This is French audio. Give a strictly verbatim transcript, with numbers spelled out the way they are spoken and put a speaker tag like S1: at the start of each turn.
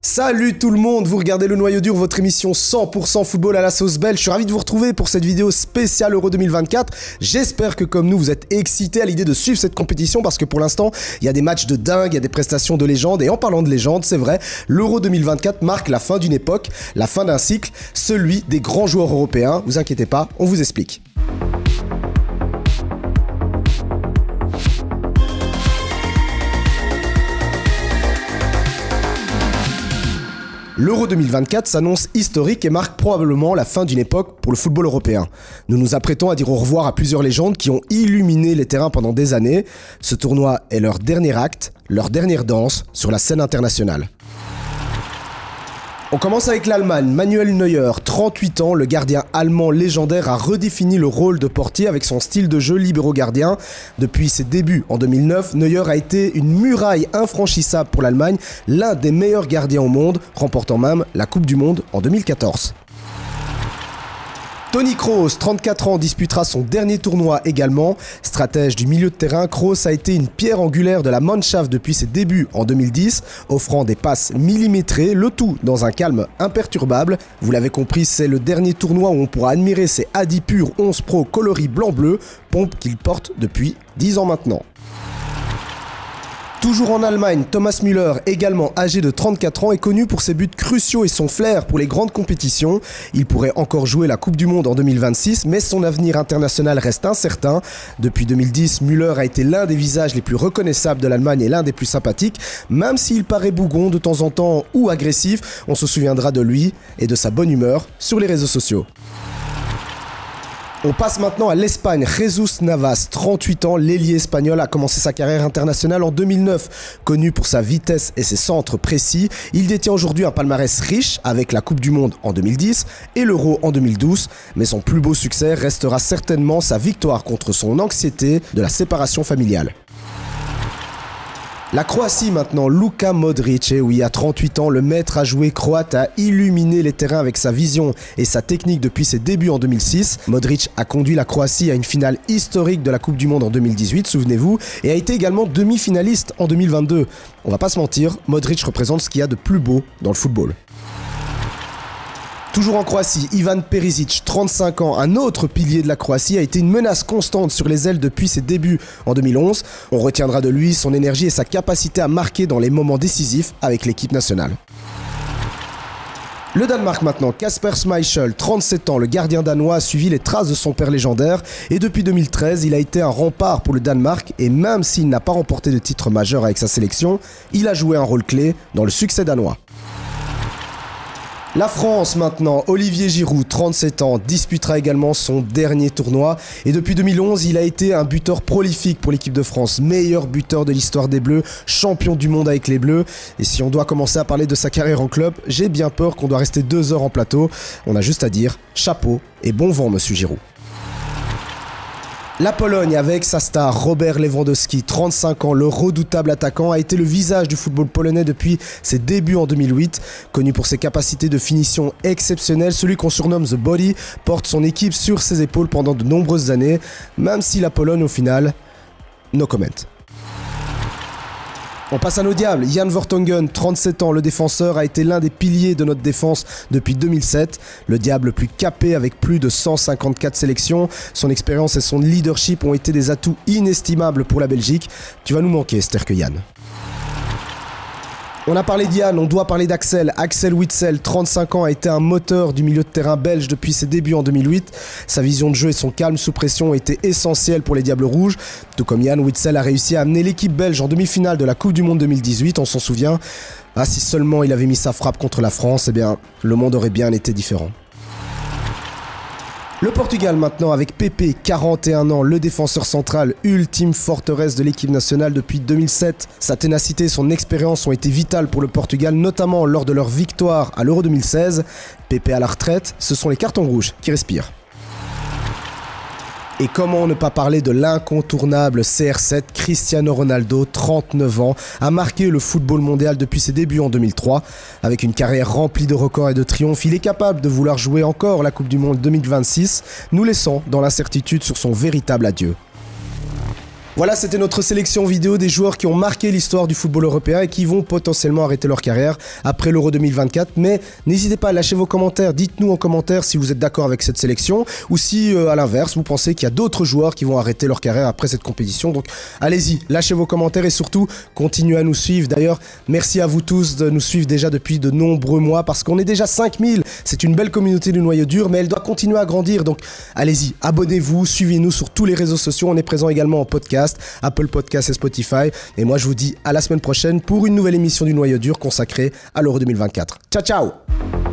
S1: Salut tout le monde, vous regardez Le Noyau Dur, votre émission cent pour cent football à la sauce belge. Je suis ravi de vous retrouver pour cette vidéo spéciale Euro deux mille vingt-quatre. J'espère que comme nous, vous êtes excités à l'idée de suivre cette compétition parce que pour l'instant, il y a des matchs de dingue, il y a des prestations de légende. Et en parlant de légende, c'est vrai, l'Euro deux mille vingt-quatre marque la fin d'une époque, la fin d'un cycle, celui des grands joueurs européens. Vous inquiétez pas, on vous explique. L'Euro deux mille vingt-quatre s'annonce historique et marque probablement la fin d'une époque pour le football européen. Nous nous apprêtons à dire au revoir à plusieurs légendes qui ont illuminé les terrains pendant des années. Ce tournoi est leur dernier acte, leur dernière danse sur la scène internationale. On commence avec l'Allemagne. Manuel Neuer, trente-huit ans, le gardien allemand légendaire, a redéfini le rôle de portier avec son style de jeu libéro-gardien. Depuis ses débuts en deux mille neuf, Neuer a été une muraille infranchissable pour l'Allemagne, l'un des meilleurs gardiens au monde, remportant même la Coupe du Monde en deux mille quatorze. Toni Kroos, trente-quatre ans, disputera son dernier tournoi également. Stratège du milieu de terrain, Kroos a été une pierre angulaire de la Mannschaft depuis ses débuts en deux mille dix, offrant des passes millimétrées, le tout dans un calme imperturbable. Vous l'avez compris, c'est le dernier tournoi où on pourra admirer ses Adi Pur onze Pro coloris blanc-bleu, pompe qu'il porte depuis dix ans maintenant. Toujours en Allemagne, Thomas Müller, également âgé de trente-quatre ans, est connu pour ses buts cruciaux et son flair pour les grandes compétitions. Il pourrait encore jouer la Coupe du Monde en deux mille vingt-six, mais son avenir international reste incertain. Depuis deux mille dix, Müller a été l'un des visages les plus reconnaissables de l'Allemagne et l'un des plus sympathiques. Même s'il paraît bougon de temps en temps ou agressif, on se souviendra de lui et de sa bonne humeur sur les réseaux sociaux. On passe maintenant à l'Espagne. Jesus Navas, trente-huit ans, l'ailier espagnol, a commencé sa carrière internationale en deux mille neuf. Connu pour sa vitesse et ses centres précis, il détient aujourd'hui un palmarès riche avec la Coupe du Monde en deux mille dix et l'Euro en deux mille douze. Mais son plus beau succès restera certainement sa victoire contre son anxiété de la séparation familiale. La Croatie maintenant, Luka Modric, et oui, à trente-huit ans, le maître à jouer croate a illuminé les terrains avec sa vision et sa technique depuis ses débuts en deux mille six. Modric a conduit la Croatie à une finale historique de la Coupe du Monde en deux mille dix-huit, souvenez-vous, et a été également demi-finaliste en deux mille vingt-deux. On va pas se mentir, Modric représente ce qu'il y a de plus beau dans le football. Toujours en Croatie, Ivan Perisic, trente-cinq ans, un autre pilier de la Croatie, a été une menace constante sur les ailes depuis ses débuts en deux mille onze. On retiendra de lui son énergie et sa capacité à marquer dans les moments décisifs avec l'équipe nationale. Le Danemark maintenant, Kasper Schmeichel, trente-sept ans, le gardien danois a suivi les traces de son père légendaire et depuis deux mille treize, il a été un rempart pour le Danemark et même s'il n'a pas remporté de titre majeur avec sa sélection, il a joué un rôle clé dans le succès danois. La France maintenant, Olivier Giroud, trente-sept ans, disputera également son dernier tournoi et depuis deux mille onze, il a été un buteur prolifique pour l'équipe de France, meilleur buteur de l'histoire des Bleus, champion du monde avec les Bleus. Et si on doit commencer à parler de sa carrière en club, j'ai bien peur qu'on doit rester deux heures en plateau. On a juste à dire chapeau et bon vent monsieur Giroud. La Pologne avec sa star Robert Lewandowski, trente-cinq ans, le redoutable attaquant, a été le visage du football polonais depuis ses débuts en deux mille huit. Connu pour ses capacités de finition exceptionnelles, celui qu'on surnomme The Body porte son équipe sur ses épaules pendant de nombreuses années, même si la Pologne au final, no comment. On passe à nos diables. Jan Vertonghen, trente-sept ans, le défenseur, a été l'un des piliers de notre défense depuis deux mille sept. Le diable le plus capé avec plus de cent cinquante-quatre sélections. Son expérience et son leadership ont été des atouts inestimables pour la Belgique. Tu vas nous manquer, Sterke Jan. On a parlé d'Yann, on doit parler d'Axel. Axel Witsel, trente-cinq ans, a été un moteur du milieu de terrain belge depuis ses débuts en deux mille huit. Sa vision de jeu et son calme sous pression ont été essentiels pour les Diables Rouges. Tout comme Yann, Witsel a réussi à amener l'équipe belge en demi-finale de la Coupe du Monde deux mille dix-huit, on s'en souvient. Ah, si seulement il avait mis sa frappe contre la France, eh bien, le monde aurait bien été différent. Le Portugal maintenant avec Pepe, quarante et un ans, le défenseur central, ultime forteresse de l'équipe nationale depuis deux mille sept. Sa ténacité et son expérience ont été vitales pour le Portugal, notamment lors de leur victoire à l'Euro deux mille seize. Pepe à la retraite, ce sont les cartons rouges qui respirent. Et comment ne pas parler de l'incontournable C R sept, Cristiano Ronaldo, trente-neuf ans, a marqué le football mondial depuis ses débuts en deux mille trois. Avec une carrière remplie de records et de triomphes, il est capable de vouloir jouer encore la Coupe du Monde deux mille vingt-six, nous laissant dans l'incertitude sur son véritable adieu. Voilà, c'était notre sélection vidéo des joueurs qui ont marqué l'histoire du football européen et qui vont potentiellement arrêter leur carrière après l'Euro deux mille vingt-quatre. Mais n'hésitez pas à lâcher vos commentaires. Dites-nous en commentaire si vous êtes d'accord avec cette sélection ou si, euh, à l'inverse, vous pensez qu'il y a d'autres joueurs qui vont arrêter leur carrière après cette compétition. Donc, allez-y, lâchez vos commentaires et surtout, continuez à nous suivre. D'ailleurs, merci à vous tous de nous suivre déjà depuis de nombreux mois parce qu'on est déjà cinq mille. C'est une belle communauté du noyau dur, mais elle doit continuer à grandir. Donc, allez-y, abonnez-vous, suivez-nous sur tous les réseaux sociaux. On est présent également en podcast. Apple Podcasts et Spotify. Et moi, je vous dis à la semaine prochaine pour une nouvelle émission du Noyau Dur consacrée à l'Euro deux mille vingt-quatre. Ciao, ciao!